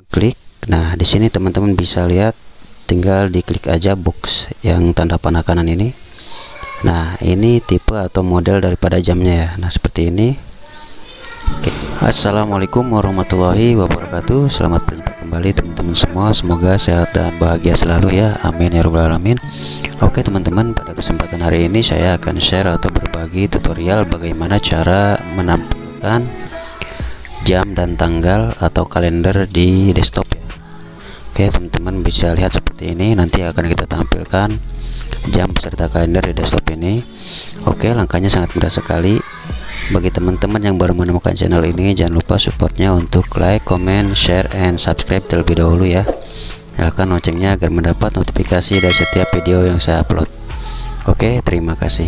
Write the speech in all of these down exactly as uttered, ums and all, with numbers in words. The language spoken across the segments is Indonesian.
klik. Nah, di sini teman-teman bisa lihat, tinggal diklik aja box yang tanda panah kanan ini. Nah, ini tipe atau model daripada jamnya ya. Nah, seperti ini. Oke. Assalamualaikum warahmatullahi wabarakatuh. Selamat berjumpa kembali teman-teman semua. Semoga sehat dan bahagia selalu ya. Amin ya rabbal alamin. Oke teman-teman, pada kesempatan hari ini saya akan share atau berbagi tutorial bagaimana cara menampilkan jam dan tanggal atau kalender di desktop ya. Oke teman-teman, bisa lihat seperti ini. Nanti akan kita tampilkan jam beserta kalender di desktop ini. Oke, langkahnya sangat mudah sekali. Bagi teman-teman yang baru menemukan channel ini, jangan lupa supportnya untuk like, comment, share, and subscribe terlebih dahulu ya. Nyalakan loncengnya agar mendapat notifikasi dari setiap video yang saya upload. Oke, terima kasih.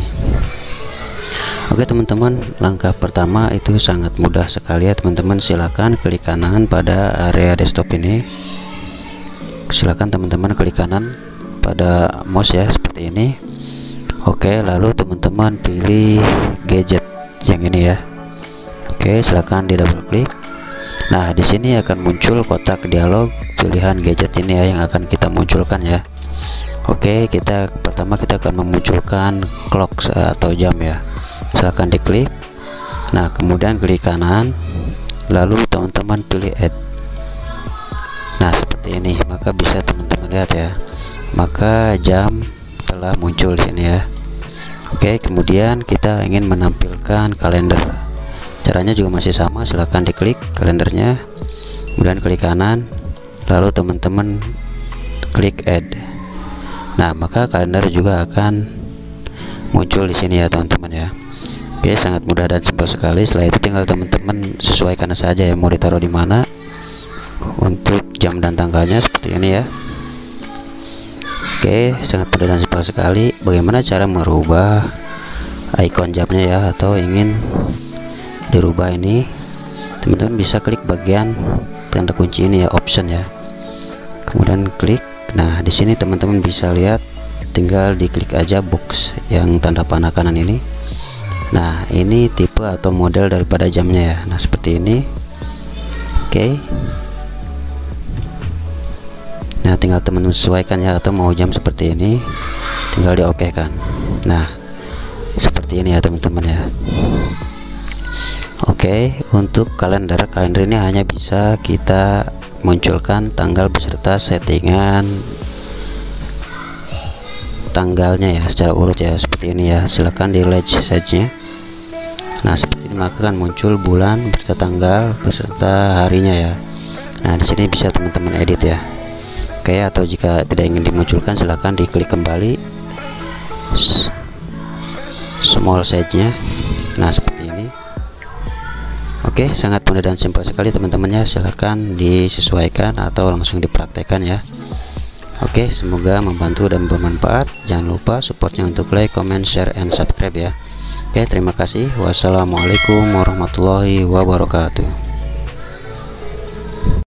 Oke teman-teman, langkah pertama itu sangat mudah sekali ya teman-teman. Silakan klik kanan pada area desktop ini. Silakan teman-teman klik kanan pada mouse ya, seperti ini. Oke, lalu teman-teman pilih gadget yang ini ya. Oke, silakan di double klik. Nah, di sini akan muncul kotak dialog pilihan gadget ini ya, yang akan kita munculkan ya. Oke, kita pertama kita akan memunculkan clock atau jam ya. Silakan diklik. Nah, kemudian klik kanan, lalu teman-teman pilih add. Nah, seperti ini, maka bisa teman-teman lihat ya. Maka jam telah muncul di sini ya. Oke, kemudian kita ingin menampilkan kalender. Caranya juga masih sama, silahkan diklik kalendernya, kemudian klik kanan, lalu teman-teman klik add. Nah, maka kalender juga akan muncul di sini ya teman-teman ya. Oke, sangat mudah dan simpel sekali. Setelah itu tinggal teman-teman sesuaikan saja ya, mau ditaruh di mana. Untuk jam dan tanggalnya seperti ini ya. Oke, sangat mudah dan simpel sekali. Bagaimana cara merubah icon jamnya ya, atau ingin dirubah ini, teman-teman bisa klik bagian tanda kunci ini ya, option ya, kemudian klik. Nah, di sini teman-teman bisa lihat, tinggal diklik aja box yang tanda panah kanan ini. Nah, ini tipe atau model daripada jamnya ya. Nah, seperti ini. Oke, nah tinggal teman-teman sesuaikan ya, atau mau jam seperti ini tinggal di oke kan. Nah, seperti ini ya teman-teman ya. Oke, untuk kalender kalender ini hanya bisa kita munculkan tanggal beserta settingan tanggalnya ya, secara urut ya, seperti ini ya. Silakan di large size-nya. Nah, seperti ini, maka akan muncul bulan beserta tanggal beserta harinya ya. Nah, di sini bisa teman-teman edit ya. Oke, atau jika tidak ingin dimunculkan, silahkan diklik kembali small size-nya. Nah, seperti ini. Oke, sangat mudah dan simpel sekali teman-temannya. Silahkan disesuaikan atau langsung dipraktekkan ya. Oke, semoga membantu dan bermanfaat. Jangan lupa supportnya untuk like, comment, share, and subscribe ya. Oke, terima kasih. Wassalamualaikum warahmatullahi wabarakatuh.